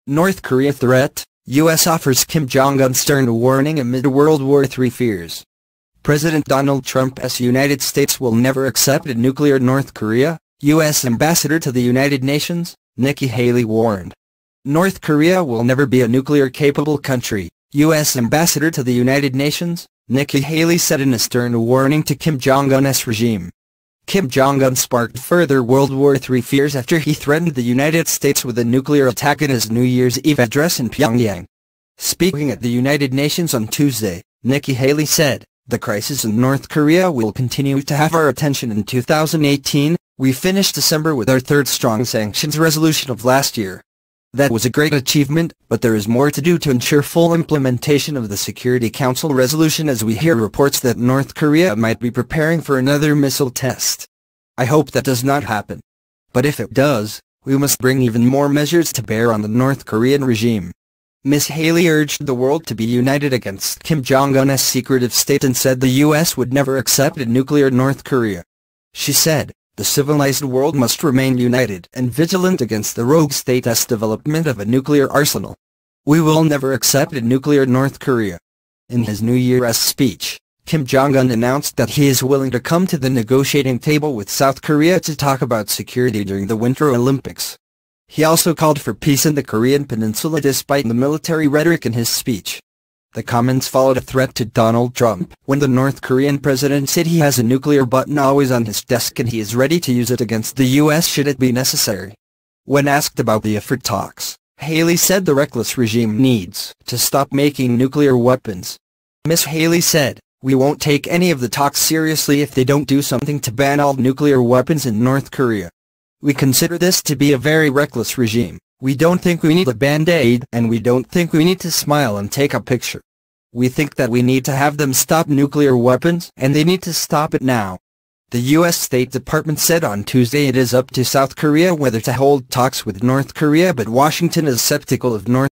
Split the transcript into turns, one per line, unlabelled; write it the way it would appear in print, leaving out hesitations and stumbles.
North Korea threat, U.S. offers Kim Jong-un stern warning amid World War III fears. President Donald Trump's United States will never accept a nuclear North Korea, U.S. Ambassador to the United Nations, Nikki Haley warned. North Korea will never be a nuclear-capable country, U.S. Ambassador to the United Nations, Nikki Haley said in a stern warning to Kim Jong-un's regime. Kim Jong-un sparked further World War III fears after he threatened the United States with a nuclear attack in his New Year's Eve address in Pyongyang. Speaking at the United Nations on Tuesday, Nikki Haley said, "The crisis in North Korea will continue to have our attention in 2018, we finished December with our third strong sanctions resolution of last year. That was a great achievement, but there is more to do to ensure full implementation of the Security Council resolution as we hear reports that North Korea might be preparing for another missile test. I hope that does not happen. But if it does, we must bring even more measures to bear on the North Korean regime." Ms. Haley urged the world to be united against Kim Jong-un's secretive state and said the U.S. would never accept a nuclear North Korea. She said, "The civilized world must remain united and vigilant against the rogue state's development of a nuclear arsenal. We will never accept a nuclear North Korea." In his New Year's speech, Kim Jong-un announced that he is willing to come to the negotiating table with South Korea to talk about security during the Winter Olympics. He also called for peace in the Korean peninsula despite the military rhetoric in his speech. The comments followed a threat to Donald Trump when the North Korean president said he has a nuclear button always on his desk and he is ready to use it against the U.S. should it be necessary. When asked about the offered talks, Haley said the reckless regime needs to stop making nuclear weapons. Ms. Haley said, "We won't take any of the talks seriously if they don't do something to ban all nuclear weapons in North Korea. We consider this to be a very reckless regime. We don't think we need a band-aid and we don't think we need to smile and take a picture. We think that we need to have them stop nuclear weapons and they need to stop it now." The U.S. State Department said on Tuesday it is up to South Korea whether to hold talks with North Korea, but Washington is skeptical of North